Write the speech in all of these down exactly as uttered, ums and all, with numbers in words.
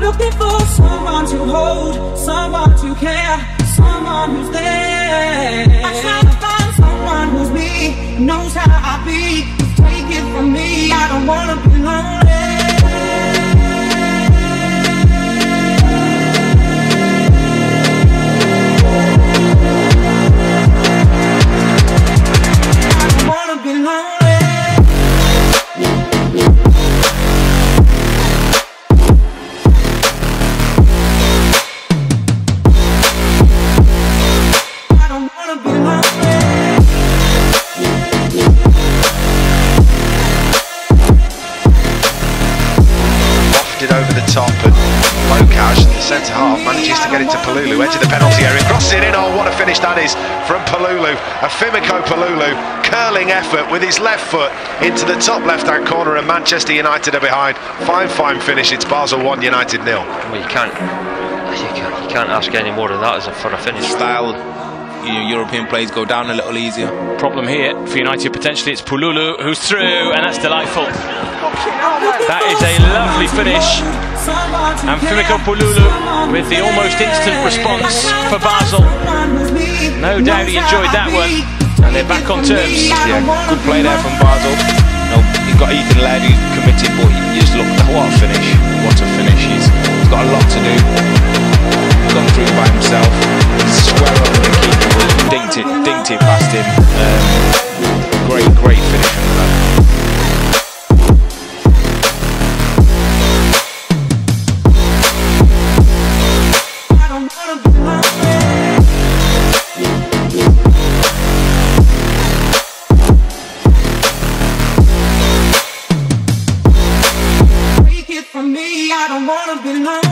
looking for someone to hold, someone to care, someone who's there. I try to find someone who's me, knows how I be. Take it from me, I don't wanna be lonely. Over the top, and Lokaj, the centre half, manages to get it to Palulu, edge of the penalty area, crosses it in. Oh, what a finish that is from Palulu. A Fimiko Palulu curling effort with his left foot into the top left-hand corner, and Manchester United are behind. Fine, fine finish. It's Basel one, United nil. Well, you can't, you can't, you can't ask any more than that as a, for a finish. Style, you know, European players go down a little easier. Problem here for United potentially. It's Palulu who's through, and that's delightful. That is a lovely finish, and Fimiko Palulu with the almost instant response for Basel. No doubt he enjoyed that one, and they're back on terms. Yeah, good play there from Basel. You know, you've got Ethan Laird who's committed, but you just look at what a finish. What a finish. He's, he's got a lot to do. Gone through by himself. Square up with the keeper, but he dinked it, dinked it past him. Um, great, great finish from that. I don't wanna be lonely.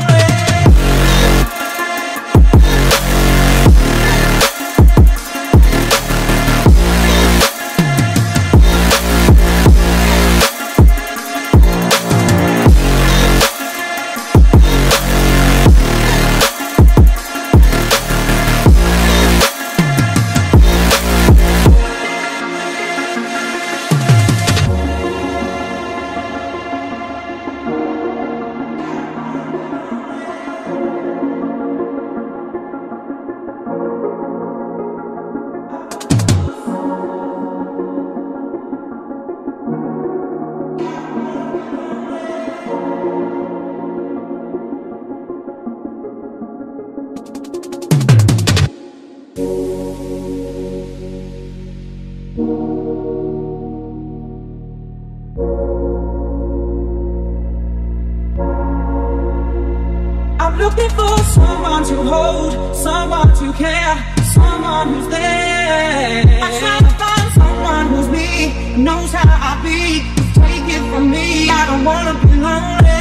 I'm looking for someone to hold, someone to care, someone who's there. I try to find someone who's me, knows how I be. Take it from me, I don't wanna be lonely.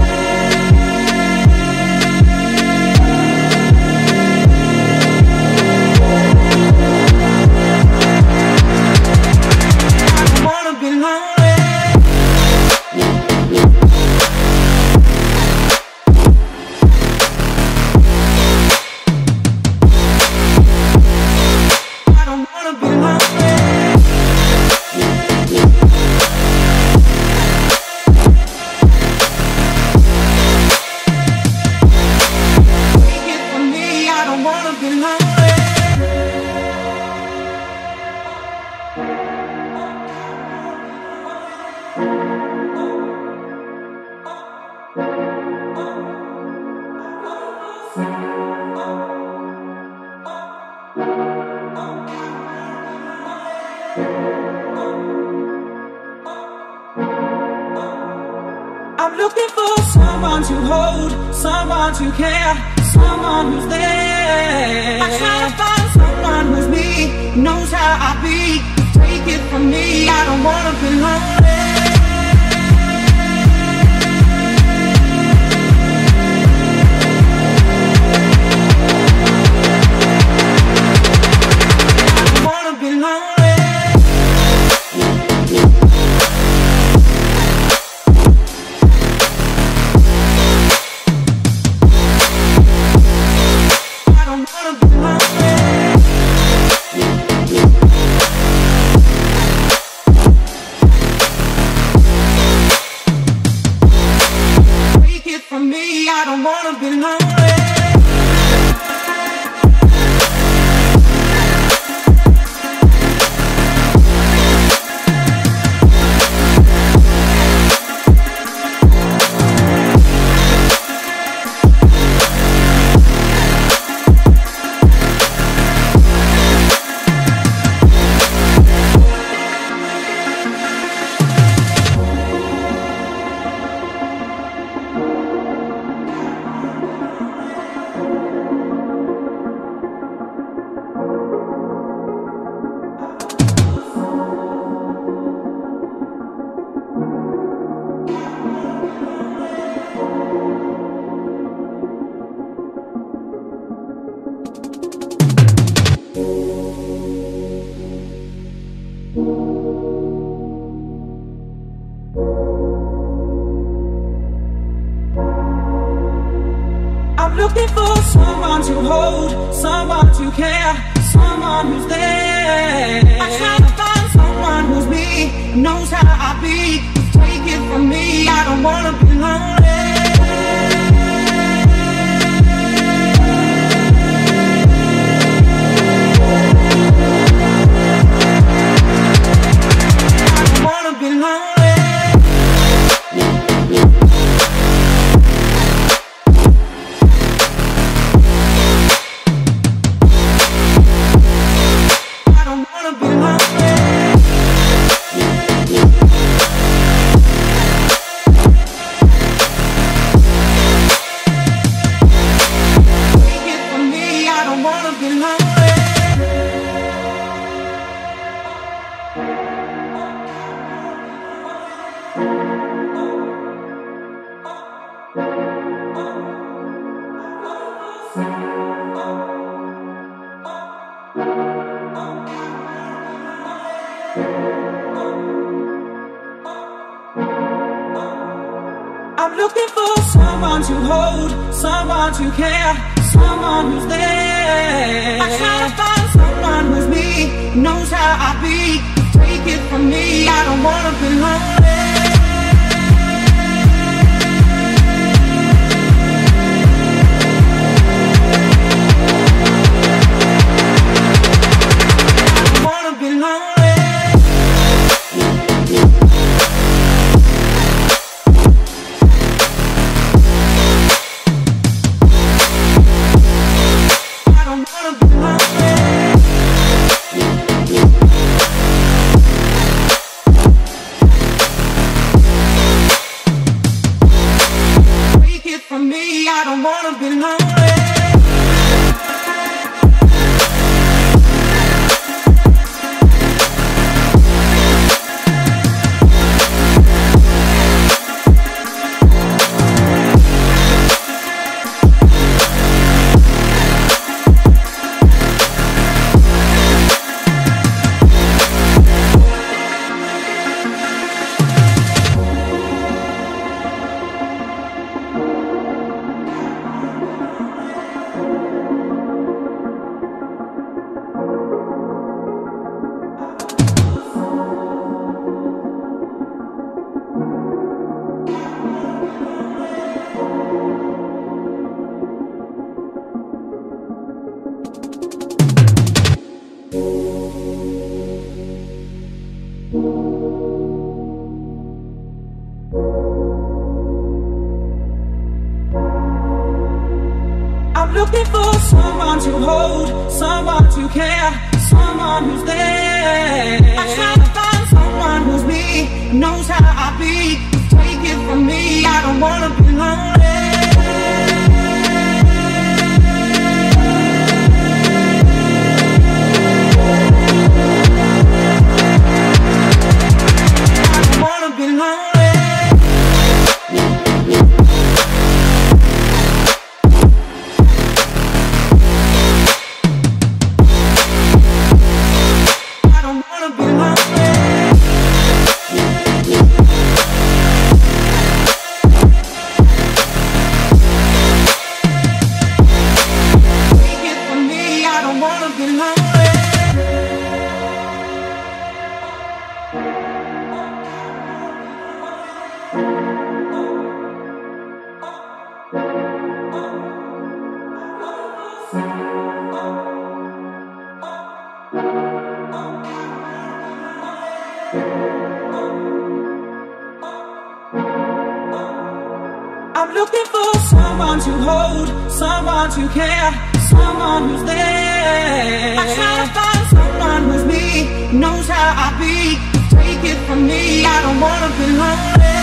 I'm looking for someone to hold, someone to care, someone who's there. I try to find someone who's me, knows how I be. Take it from me, I don't wanna be lonely. to hold, someone to care, someone who's there. I try to find someone who's me, knows how I be. Take it from me, I don't wanna be lonely. I'm looking for someone to hold, someone to care, someone who's there. I try to find someone who's me, knows how I be. Take it from me, I don't wanna be lonely. I don't wanna be lonely. I'm looking for someone to hold, someone to care, someone who's there. I try to find someone who's me, knows how I be. Take it from me, I don't wanna be lonely. I'm looking for someone to hold, someone to care, someone who's there. I try to find someone who's me, knows how I be. Take it from me, I don't wanna be lonely.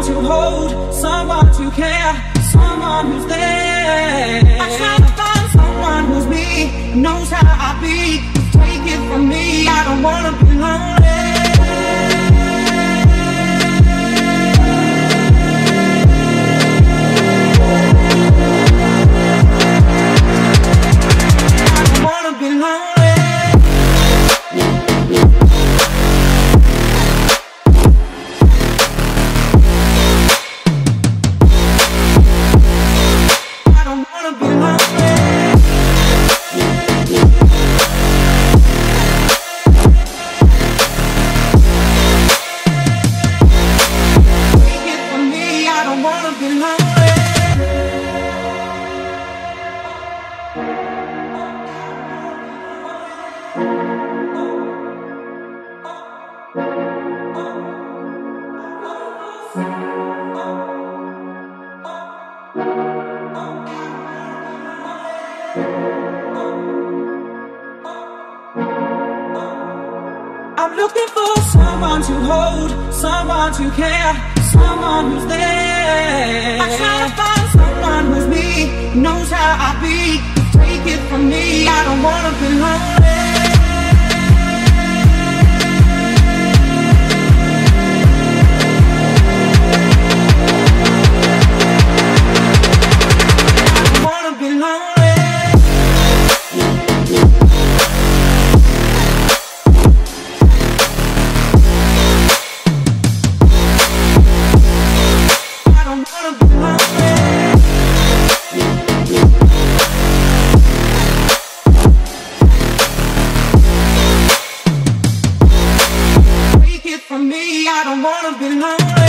someone to hold, someone to care, someone who's there. I try to find someone who's me, knows how I be. Take it from me, I don't wanna be lonely. I'm looking for someone to hold, someone to care, someone who's there. I try to find someone who's me, knows how I be. Take it from me, I don't wanna be lonely. I don't wanna be lonely.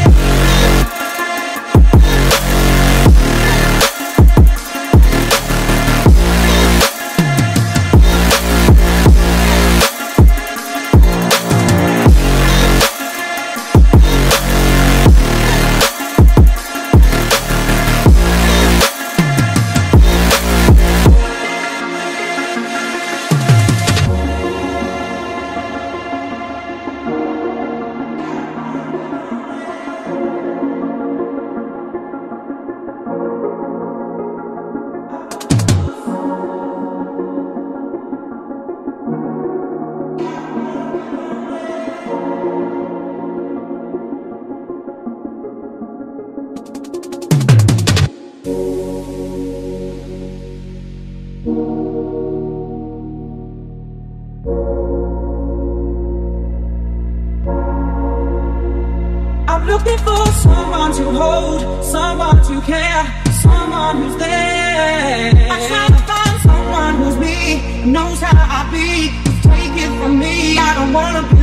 I'm looking for someone to hold, someone to care, someone who's there. I try to find someone who's me, knows how I be. Take it from me, I don't wanna be